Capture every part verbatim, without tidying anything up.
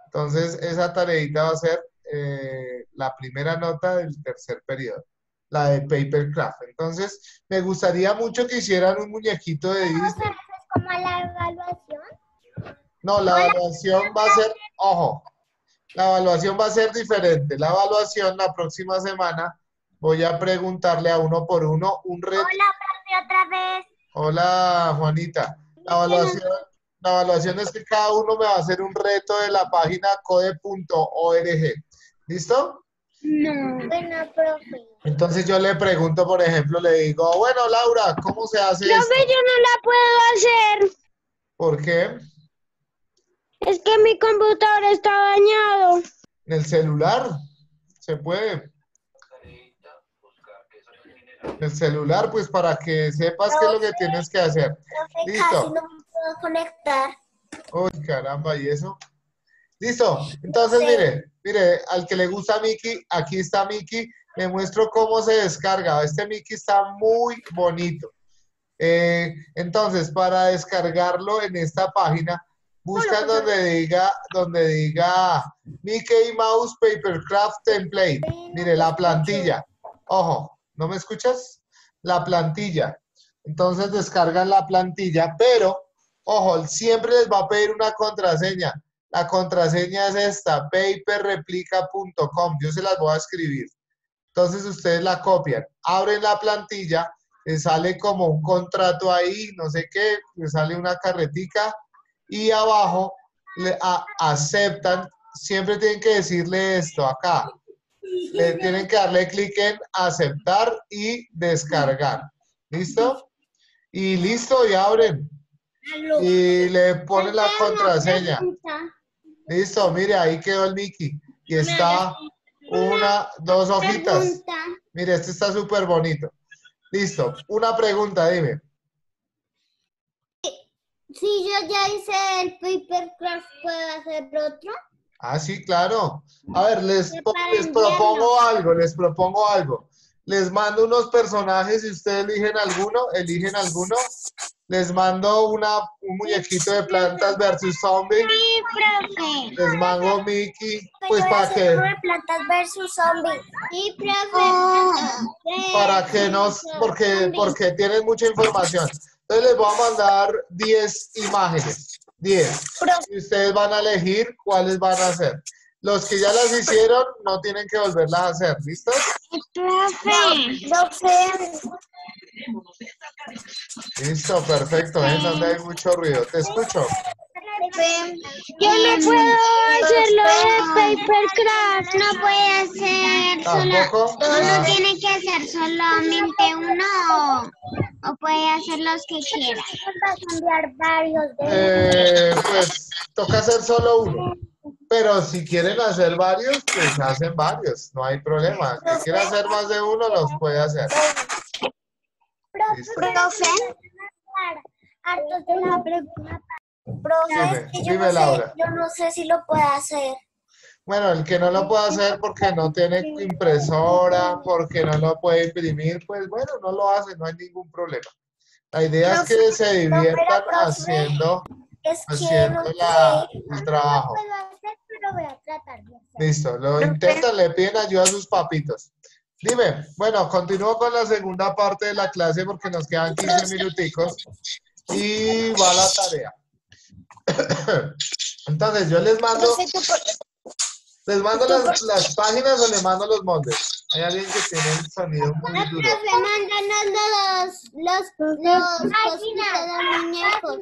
Entonces, esa tareita va a ser eh, la primera nota del tercer periodo, la de Papercraft. Entonces, me gustaría mucho que hicieran un muñequito de O sea, Disney. eso es como la evaluación. No, la Hola, evaluación va a ser, ojo, la evaluación va a ser diferente. La evaluación la próxima semana voy a preguntarle a uno por uno un reto. hola, profe, otra vez. Hola, Juanita. La Es que no. evaluación, la evaluación es que cada uno me va a hacer un reto de la página code punto org. ¿Listo? No. Bueno, profe. Entonces yo le pregunto, por ejemplo, le digo, bueno, Laura, ¿cómo se hace Profe, esto? yo no la puedo hacer. ¿Por qué? Es que mi computador está dañado. En el celular se puede. En el celular, pues para que sepas qué es lo que Profe, tienes que hacer. profe, casi Listo. no me puedo conectar. Uy, caramba, ¿y eso? Listo. No Entonces, sé. mire, mire, al que le gusta Mickey, aquí está Mickey. Le muestro cómo se descarga. Este Mickey está muy bonito. Eh, entonces, para descargarlo en esta página, buscan donde diga, donde diga Mickey Mouse Papercraft Template. Sí, no Mire, te la escucho. plantilla. Ojo, ¿no me escuchas? La plantilla. Entonces descargan la plantilla, pero, ojo, siempre les va a pedir una contraseña. La contraseña es esta, paperreplica punto com. Yo se las voy a escribir. Entonces ustedes la copian, abren la plantilla, les sale como un contrato ahí, no sé qué, les sale una carretica y abajo le a- aceptan, siempre tienen que decirle esto acá, le tienen que darle clic en aceptar y descargar. ¿Listo? Y listo, y abren. Aló. Y le ponen la Profe, una contraseña. pregunta. Listo, mire, ahí quedó el Mickey. Y está una, dos hojitas. Pregunta. Mire, este está súper bonito. Listo. Una pregunta, dime. Si yo ya hice el papercraft, ¿puedo hacer otro? Ah, sí, claro. A ver, les, po- Para les enviarlo. propongo algo, les propongo algo. Les mando unos personajes y ustedes eligen alguno, eligen alguno. Les mando una, un muñequito de plantas versus zombies. Sí, profe. Les mando Mickey, Yo pues voy a para hacer uno que, de plantas versus zombies. Sí, profe. Oh, para que nos, porque, porque tienen mucha información. Entonces les voy a mandar diez imágenes, diez. Y ustedes van a elegir cuáles van a hacer. Los que ya las hicieron no tienen que volverlas a hacer, ¿listo? profe. Profe. Listo, perfecto, ¿eh? Donde hay mucho ruido. Te escucho. Yo no puedo hacerlo de Papercraft. No puede hacer Tampoco. solo. Uno Ah, tiene que hacer solamente uno o, o puede hacer los que quiera. Vas a enviar varios de eh, pues toca hacer solo uno. Pero si quieren hacer varios, pues hacen varios, no hay problema. El que quiera hacer más de uno, los puede hacer. Listo. Profe. Hartos de la pregunta. Profe, Dime, es que yo dime, no sé, Laura. yo no sé si lo puedo hacer. Bueno, el que no lo puede hacer porque no tiene impresora, porque no lo puede imprimir, pues bueno, no lo hace, no hay ningún problema. La idea es que se diviertan haciendo, Es que no haciendo la, sé. el trabajo. No lo puedo hacer, pero voy a tratar de hacer. Listo, lo intentan, le piden ayuda a sus papitos. Dime, bueno, continúo con la segunda parte de la clase porque nos quedan quince minuticos y va la tarea. Entonces, yo les mando, Profe, ¿tú por- les mando las, las páginas o les mando los moldes. Hay alguien que tiene el sonido muy Ah, duro. profe, mándanos los, los, los cositas de muñecos.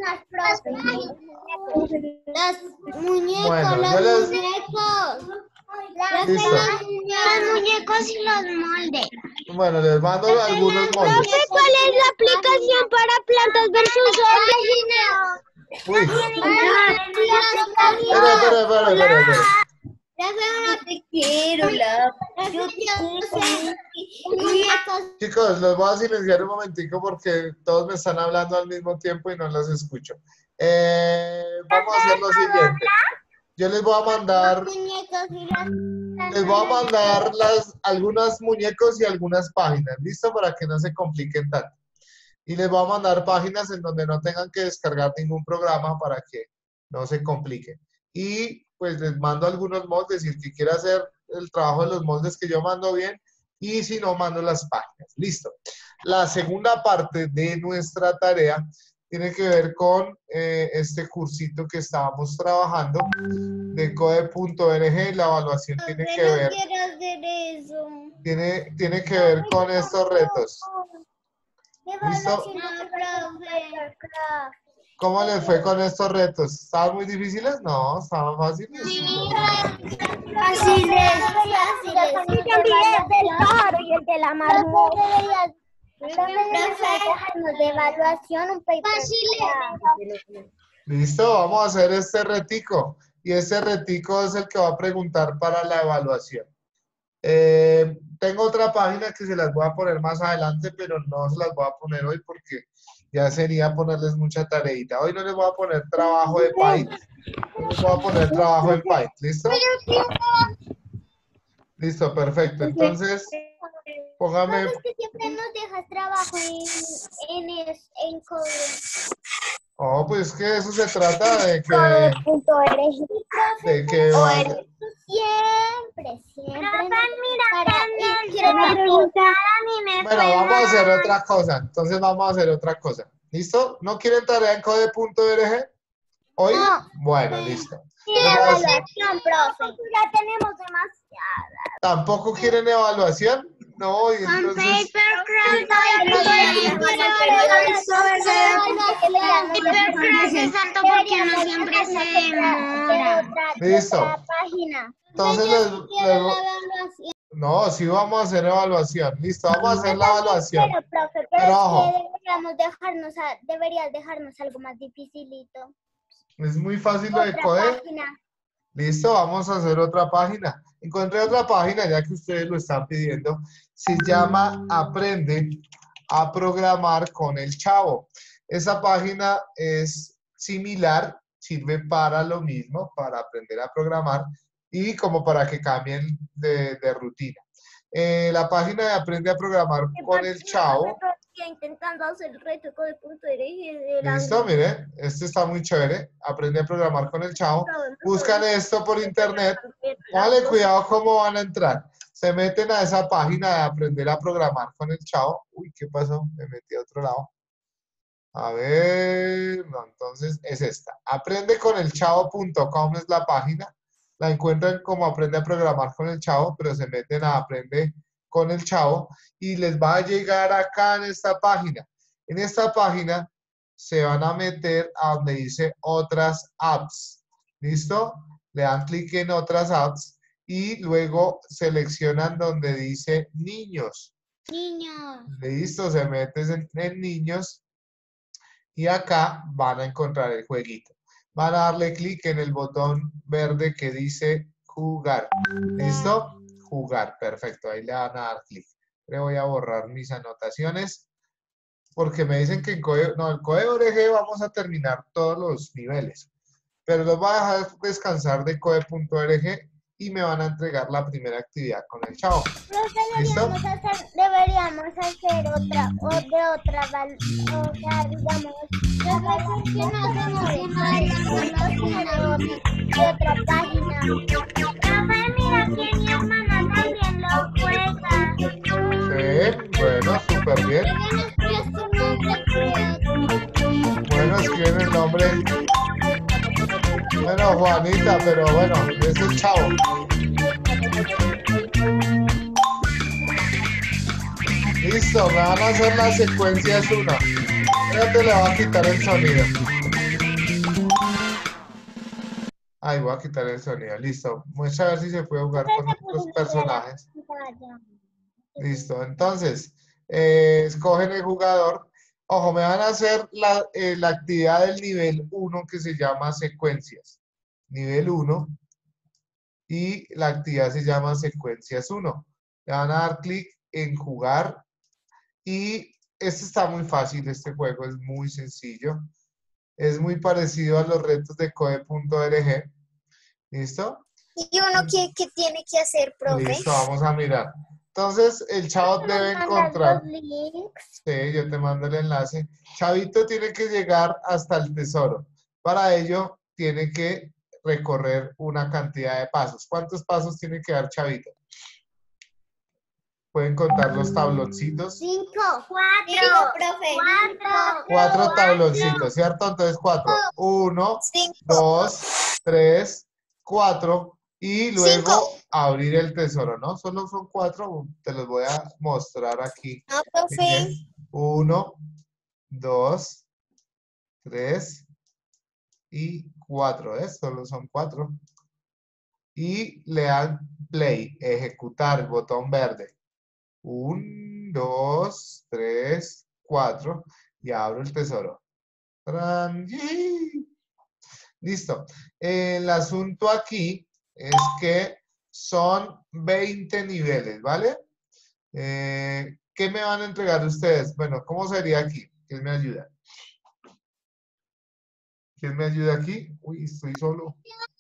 Los muñecos, Bueno, los yo les- muñecos. Profe, Listo. los muñecos. Los muñecos y los moldes. Bueno, les mando algunos moldes. Profe, ¿cuál es la aplicación para plantas versus zombies? Uy, Ah, espera, espera, espera, espera, espera. no te quiero, la. Yo te quiero. Chicos, los voy a silenciar un momentico porque todos me están hablando al mismo tiempo y no los escucho. Eh, vamos a hacer lo siguiente. Yo les voy a mandar, Muñecos y las. les voy a mandar las, algunas muñecos y algunas páginas, ¿listo? Para que no se compliquen tanto. Y les voy a mandar páginas en donde no tengan que descargar ningún programa para que no se compliquen. Y pues les mando algunos moldes. Si el que quiera hacer el trabajo de los moldes que yo mando bien, y si no, mando las páginas. Listo. La segunda parte de nuestra tarea tiene que ver con eh, este cursito que estábamos trabajando de code punto org. La evaluación tiene que no ver, quiero hacer eso. tiene, tiene que ver con estos retos. ¿Listo? No, profe. ¿Cómo les fue con estos retos? ¿Estaban muy difíciles? No, estaban fáciles. Así es, fáciles. del pájaro y el de la marmota. Dejarnos de evaluación un paper. Listo, vamos a hacer este retico. Y este retico es el que va a preguntar para la evaluación. Eh, tengo otra página que se las voy a poner más adelante, pero no se las voy a poner hoy porque ya sería ponerles mucha tareita. Hoy no les voy a poner trabajo de Python. No les voy a poner trabajo en Python. ¿Listo? Listo, perfecto. Entonces, póngame... Es que siempre nos dejas trabajo en, en, es- en code. Oh, pues que eso se trata de que... Punto org. De que vaya- Siempre, siempre. mira, Para, tengo y quiero una que- pregunta. A mí me Bueno, fue vamos a hacer mal. otra cosa. Entonces vamos a hacer otra cosa. ¿Listo? ¿No quieren tarea en code punto org? ¿Hoy? No. Bueno, listo. Sí, Entonces, vamos- Evaluación, profe. Ya tenemos demasiada. ¿Tampoco quieren evaluación? No, y Con entonces... Papercraft es alto porque no siempre se demora. Listo. Página. Entonces, Yo les- sí quiero les- la evaluación. no, sí vamos a hacer evaluación. Listo, vamos a hacer la evaluación. Pero, profe, pero, Pero es ojo. que deberíamos dejarnos, a- deberías dejarnos algo más dificilito. Es muy fácil lo de Otra code. página. Listo, vamos a hacer otra página. Encontré otra página, ya que ustedes lo están pidiendo. Se llama Aprende a programar con el Chavo. Esa página es similar, sirve para lo mismo, para aprender a programar y como para que cambien de, de rutina. Eh, la página de Aprende a programar con el Chavo. Intentando hacer el reto con el punto de la... Listo, mire, este está muy chévere. Aprende a programar con el Chavo. Buscan esto por internet. Póngale cuidado cómo van a entrar. Se meten a esa página de Aprender a programar con el Chavo. Uy, ¿qué pasó? Me metí a otro lado. A ver, no, entonces es esta. aprende con el chavo punto com es la página. La encuentran como Aprende a programar con el Chavo, pero se meten a Aprende con el Chavo y les va a llegar acá en esta página. En esta página se van a meter a donde dice otras apps. ¿Listo? Le dan clic en otras apps y luego seleccionan donde dice niños. Niños. Listo, se meten en, en niños y acá van a encontrar el jueguito. Van a darle clic en el botón verde que dice jugar. ¿Listo? Jugar, perfecto. Ahí le van a dar clic. Le voy a borrar mis anotaciones porque me dicen que en código, no, el código O R G vamos a terminar todos los niveles. Pero los voy a dejar descansar de code punto org y me van a entregar la primera actividad con el Chavo. Profe, ¿Listo? deberíamos hacer, deberíamos hacer otra, o de otra, val- o sea, digamos, los retos que no hacemos en la evaluación de otra página. Profe, mira que mi hermana también lo juega. Sí, bueno, súper bien. Pero no escribes tu nombre, creo. Bueno, escriben el nombre. Bueno, Juanita, pero bueno, ese es Chavo. Listo, me van a hacer las secuencias una. Espérate, le voy a quitar el sonido. Ay, voy a quitar el sonido. Listo. Muestra a ver si se puede jugar con los personajes. Listo. Entonces, eh, escogen el jugador. Ojo, me van a hacer la, eh, la actividad del nivel uno que se llama secuencias. Nivel uno. Y la actividad se llama secuencias uno. Le van a dar clic en jugar. Y este está muy fácil, este juego es muy sencillo. Es muy parecido a los retos de code punto org. ¿Listo? ¿Y uno qué, qué tiene que hacer, profe? Listo, vamos a mirar. Entonces, el chavo debe encontrar. Sí, yo te mando el enlace. Chavito tiene que llegar hasta el tesoro. Para ello, tiene que recorrer una cantidad de pasos. ¿Cuántos pasos tiene que dar Chavito? ¿Pueden contar los tabloncitos? Cinco. Cuatro. profe. Cuatro. Cuatro tabloncitos, ¿cierto? Entonces cuatro. Uno, dos, tres, cuatro. Y luego abrir el tesoro, ¿no? Solo son cuatro. Te los voy a mostrar aquí. No, profe. Uno, dos, tres y cuatro. ¿Ves? Solo son cuatro. Y le dan play, ejecutar el botón verde. Un, dos, tres, cuatro. Y abro el tesoro. ¡Tarán! Listo. El asunto aquí es que son veinte niveles, ¿vale? Eh, ¿qué me van a entregar ustedes? Bueno, ¿cómo sería aquí? ¿Quién me ayuda? ¿Quién me ayuda aquí? Uy, estoy solo.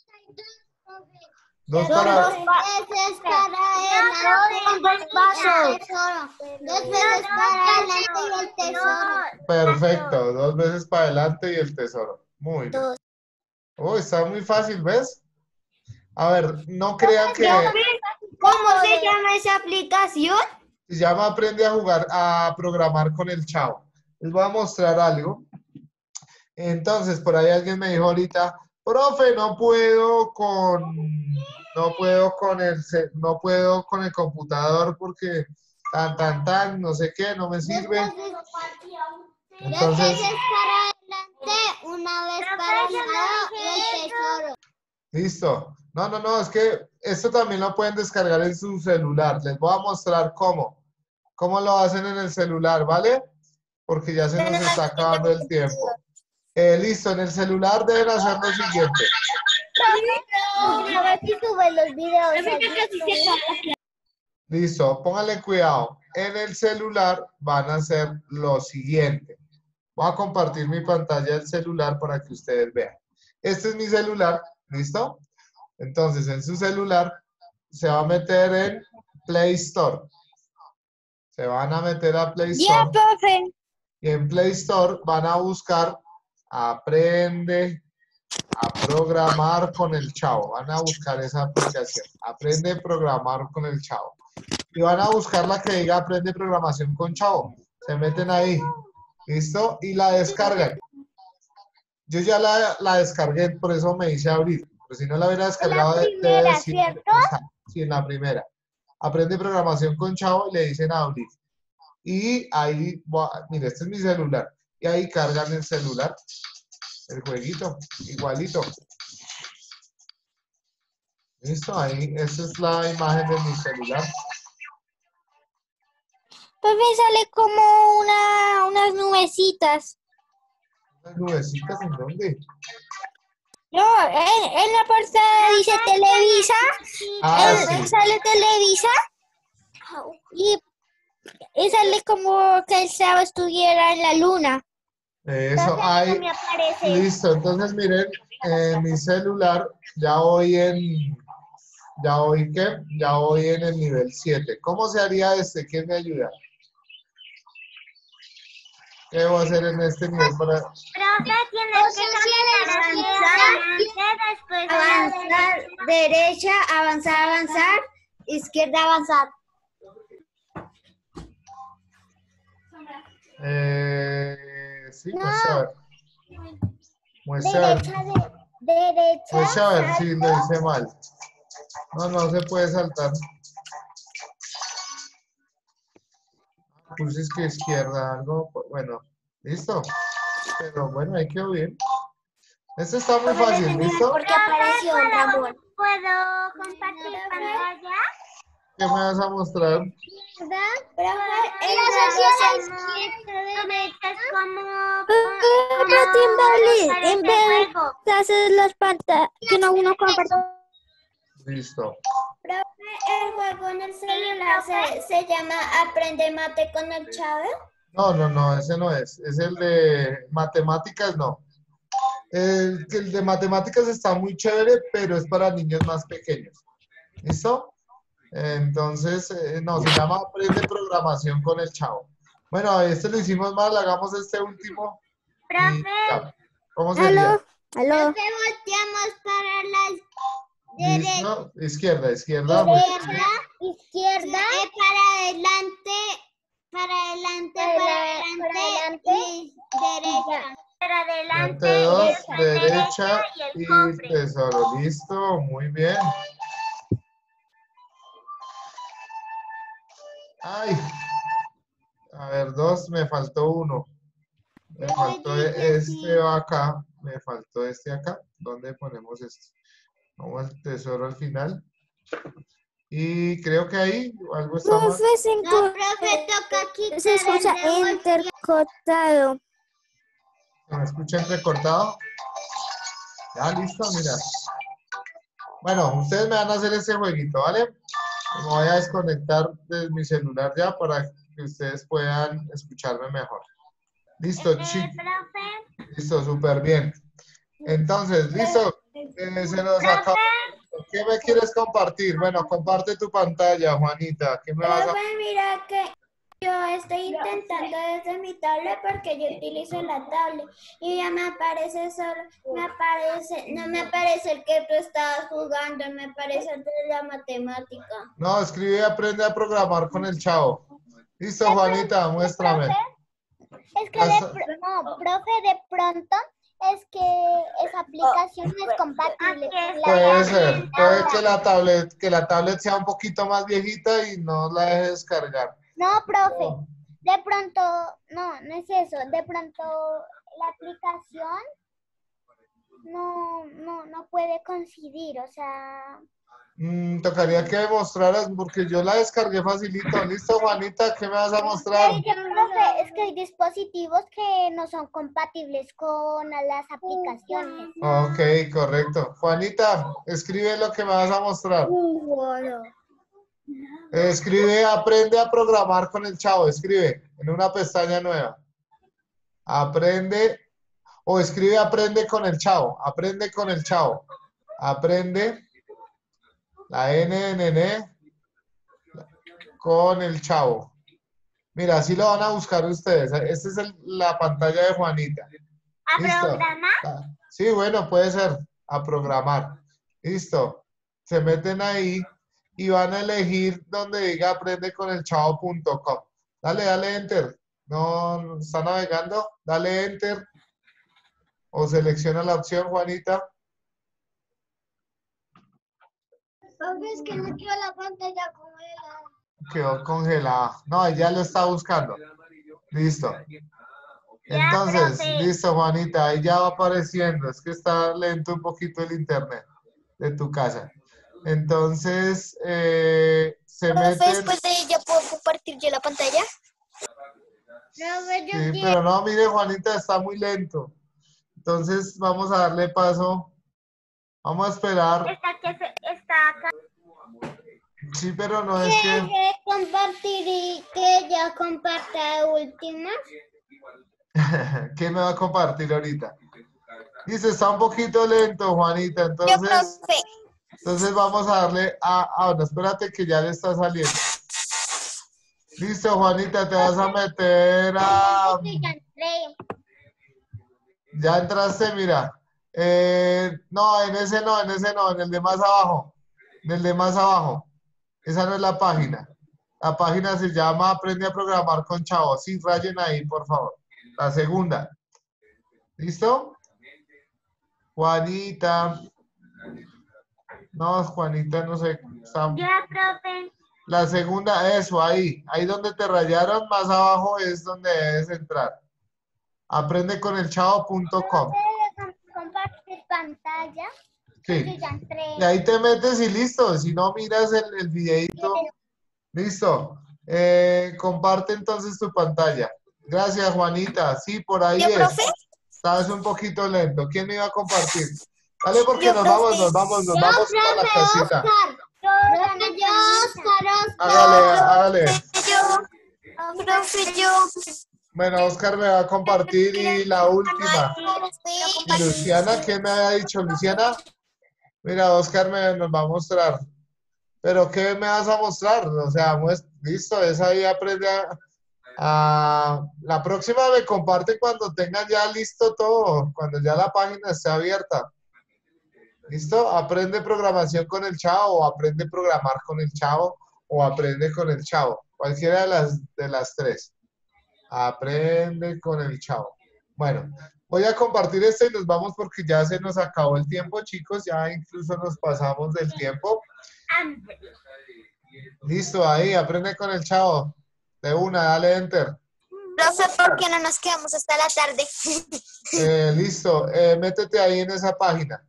Dos para... Dos veces para adelante. Dos pasos. Dos veces para adelante y el tesoro. Perfecto. Dos veces para adelante y el tesoro. Muy bien. Oh, está muy fácil, ¿ves? A ver, no crean que... ¿Cómo se llama esa aplicación? Se llama Aprende a jugar, a programar con el Chavo. Les voy a mostrar algo. Entonces, por ahí alguien me dijo ahorita, profe, no puedo con, no puedo con el, ce- no puedo con el computador porque tan, tan, tan, no sé qué, no me sirve. Dos Entonces, veces para adelante, una vez para el lado y el tesoro. listo. No, no, no, es que esto también lo pueden descargar en su celular. Les voy a mostrar cómo. Cómo lo hacen en el celular, ¿vale? Porque ya se nos está acabando el tiempo. Eh, listo, en el celular deben hacer lo siguiente. A ver si sube los videos. a Listo, pónganle cuidado. En el celular van a hacer lo siguiente. Voy a compartir mi pantalla del celular para que ustedes vean. Este es mi celular, ¿listo? Entonces, en su celular se va a meter en Play Store. Se van a meter a Play Ya, Store. profe. Y en Play Store van a buscar Aprende a programar con el Chavo. Van a buscar esa aplicación. Aprende a programar con el Chavo. Y van a buscar la que diga Aprende programación con Chavo. Se meten ahí. ¿Listo? Y la descargan. Yo ya la, la descargué, por eso me hice abrir. Pero si no la hubiera descargado, la de- primera, debe decir- ¿cierto? Exacto, sí, en la primera. Aprende programación con Chavo y le dicen abrir. Y ahí, va- mire, este es mi celular. Y ahí cargan el celular, el jueguito, igualito. Listo, ahí, esa es la imagen de mi celular. Profe, sale como una, unas nubecitas. ¿Las nubecitas en dónde? No, en, en la portada dice Televisa. Ah, eh, sí. Sale Televisa. Y, y sale como que el sábado estuviera en la luna. Eso, ahí. Me aparece. Listo, entonces miren, en mi celular ya voy en, ya voy, ¿qué? Ya voy en el nivel siete. ¿Cómo se haría este? ¿Quién me ayuda? ¿Qué debo hacer en este nivel para...? Profe, tienes que avanzar, después Avanzar, derecha, avanzar, avanzar, izquierda, avanzar. Eh, sí, muestra a ver. Muestra a ver. derecha, de, derecha. Muestra a ver si lo hice mal. No, no se puede saltar. Puse es que izquierda, algo, bueno, listo. Pero bueno, ahí quedó bien. Esto está muy fácil, ¿listo? Porque apareció un Ramón. ¿Puedo compartir pantalla? ¿Qué me vas a mostrar? ¿Verdad? Profe, En las sociedades como... Pero Timbali, en vez de hacer las pantallas, que no uno comparte. Listo. Profe, el juego en el celular se, se llama Aprende Mate con el Chavo. No, no, no, ese no es. Es el de matemáticas, no. El, el de matemáticas está muy chévere, pero es para niños más pequeños. ¿Listo? Entonces, eh, no, se llama Aprende programación con el Chavo. Bueno, este lo hicimos mal, hagamos este último. y Profe. ya. ¿Cómo sería? Aló, Aló. Profe, volteamos para la derecha. ¿Listo? Izquierda, izquierda. muy Derecha, bien. izquierda, eh, para adelante, para adelante, para, Para- adelante, para adelante. y derecha. Para Adelante dos, derecha y tesoro. Listo, muy bien. Ay, a ver, dos, me faltó uno. Me faltó este acá, me faltó este acá. ¿Dónde ponemos este? Vamos al tesoro al final. Y creo que ahí algo está mal. Profe, se, No, enco- profe, toca quitar se escucha el de voltear. intercortado. ¿Me escuchan recortado? Ya, listo, mira. Bueno, ustedes me van a hacer ese jueguito, ¿vale? Me voy a desconectar de mi celular ya para que ustedes puedan escucharme mejor. Listo, Eh, chicos. profe, Listo, súper bien. Entonces, listo. Eh, se nos acabó. ¿Qué me quieres compartir? Bueno, comparte tu pantalla, Juanita. ¿Qué me vas a... Profe, mira que yo estoy intentando desde mi tablet porque yo utilizo la tablet y ya me aparece solo, me aparece, no me aparece el que tú estabas jugando, me aparece el de la matemática. No, escribe y aprende a programar con el chavo. Listo, Juanita, muéstrame. es que de, pro- no, profe, de pronto es que esa aplicación no es compatible con la Puede de ser, puede que ahora. la tablet, que la tablet sea un poquito más viejita y no la deje descargar. No, profe, de pronto, no, no es eso, de pronto la aplicación no, no, no puede coincidir, o sea, Mm, tocaría que demostraras, porque yo la descargué facilito. Listo, Juanita, ¿qué me vas a mostrar? es que, profe, es que hay dispositivos que no son compatibles con las aplicaciones. Ok, correcto. Juanita, escribe lo que me vas a mostrar. Escribe, aprende a programar con el chavo. Escribe en una pestaña nueva. Aprende, o escribe aprende con el chavo. Aprende con el chavo. Aprende, la N de nene, con el chavo. Mira, así lo van a buscar ustedes. Esta es el- la pantalla de Juanita. ¿A Listo. programar? Ah, sí, bueno, puede ser a programar. Listo. Se meten ahí y van a elegir donde diga aprende con el chavo punto com. Dale, dale enter. No está navegando. Dale enter. O selecciona la opción, Juanita. Profe, es que no quiero la pantalla como era. Quedó congelada. No, ya lo está buscando. Listo. Ya, Entonces, profe. listo, Juanita, ahí ya va apareciendo. Es que está lento un poquito el internet de tu casa. Entonces, eh, se Profe, meten... después de ella puedo compartir yo la pantalla. Profe, yo Sí, quiero. pero no, mire, Juanita, está muy lento. Entonces, vamos a darle paso. Vamos a esperar. Está que se, está acá. Sí, pero no es que... ¿Quiere compartir y que ella comparta última? ¿Qué me va a compartir ahorita? Dice, está un poquito lento, Juanita. Yo, Entonces, profe. entonces vamos a darle a... Ah, no, espérate que ya le está saliendo. Listo, Juanita, te vas a meter a... Sí, ya entré. Ya entraste, mira. Eh, no, en ese no, en ese no, en el de más abajo. En el de más abajo. Esa no es la página. La página se llama Aprende a programar con Chavo. Sí, rayen ahí, por favor. La segunda. ¿Listo? Juanita. No, Juanita, no sé. Está- Ya, profe. La segunda, eso, ahí. Ahí donde te rayaron, más abajo es donde debes entrar. Aprende con el chavo punto com. ¿Puede compartir pantalla? Sí. Yo ya entré. Y ahí te metes y listo. Si no miras el, el videito, listo. Eh, comparte entonces tu pantalla. Gracias, Juanita. Sí, por ahí Yo, es. profe. Estás un poquito lento. ¿Quién me iba a compartir? Dale, porque Yo, nos profe. vamos, nos vamos, nos Yo, vamos a la profe, casita. Oscar. Profe, yo, Oscar, Oscar. Hágale, hágale. Yo, profe, yo. Bueno, Oscar me va a compartir y la última. Profe. ¿Y Luciana? ¿Quién me había dicho? Luciana. Mira, Oscar me, nos va a mostrar. ¿Pero qué me vas a mostrar? O sea, muest- listo, es ahí aprende a... Ah, la próxima me comparten cuando tengan ya listo todo, cuando ya la página esté abierta. ¿Listo? Aprende programación con el chavo, o aprende a programar con el chavo, o aprende con el chavo. Cualquiera de las, de las tres. Aprende con el chavo. Bueno, voy a compartir esto y nos vamos porque ya se nos acabó el tiempo, chicos. Ya incluso nos pasamos del tiempo. Listo, ahí, aprende con el chavo. De una, dale enter. Profe, ¿por qué no nos quedamos hasta la tarde? Eh, listo, eh, métete ahí en esa página.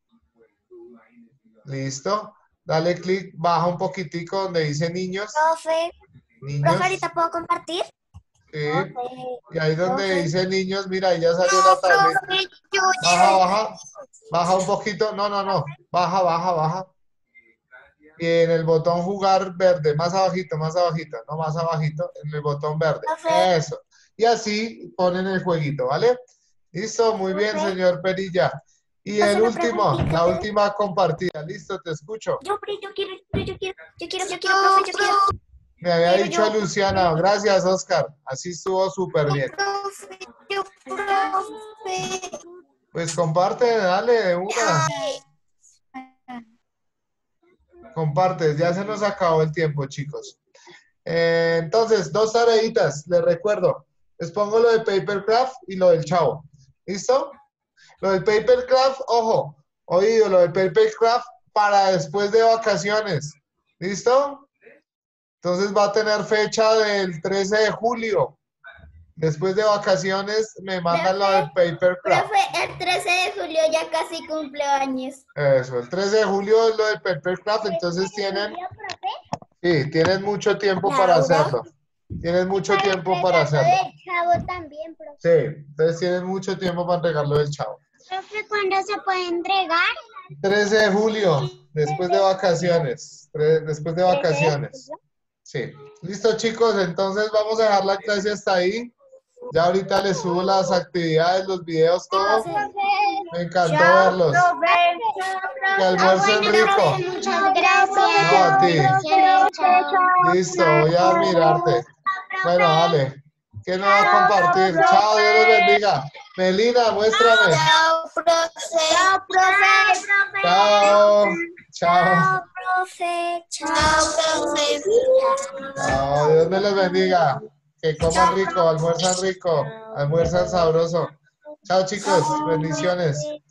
Listo. Dale clic, baja un poquitico donde dice niños. Profe, Niños. profe, ¿ahorita puedo compartir? Sí. Profe, Y ahí donde profe. dice niños, mira, ahí ya salió No, la tableta. profe, yo Baja, baja. Baja un poquito. No, no, no. Baja, baja, baja. Y en el botón jugar verde, más abajito, más abajito, no más abajito, en el botón verde. Profe. Eso. Y así ponen el jueguito, ¿vale? Listo, muy bien, Profe. señor Perilla. Y Profe, el una último, preguntita. la última compartida. Listo, te escucho. Yo, pero yo quiero, yo, yo quiero, yo quiero, yo quiero, profe, yo quiero. Me había Pero dicho yo- Luciana. Gracias, Oscar. Así estuvo súper bien. Profe, yo, profe. Pues comparte, dale de una. Ay, Comparte, ya se nos acabó el tiempo, chicos. Eh, entonces, dos tareitas, les recuerdo. Les pongo lo de Papercraft y lo del chavo. ¿Listo? Lo del Papercraft, ojo, oído, lo del Papercraft para después de vacaciones. ¿Listo? Entonces va a tener fecha del trece de julio. Después de vacaciones me mandan lo del Papercraft. Profe, el trece de julio ya casi cumple años. Eso, el trece de julio es lo del Papercraft, entonces tienen, sí, tienen mucho tiempo para Laura. hacerlo. Tienen mucho tiempo para hacerlo. del chavo también, profe. Sí, entonces tienen mucho tiempo para entregarlo del chavo. Profe, ¿cuándo se puede entregar? trece de julio, después de vacaciones. Tre- Después de vacaciones. Sí. Listo, chicos, entonces vamos a dejar la clase hasta ahí. Ya ahorita les subo las actividades, los videos, todo. Me encantó verlos. Que almuercen rico. Muchas gracias. No, a ti. Chao. Listo, voy a mirarte. Bueno, dale. ¿Quién me va a compartir? Chao, Dios los bendiga. Melina, muéstrame. Chao, profe. Chao, profe. Chao. Chao. profe. Chao, profe. Chao, Dios me los bendiga. Que coman rico, almuerzan rico, almuerzan sabroso. Chao, chicos. Bendiciones.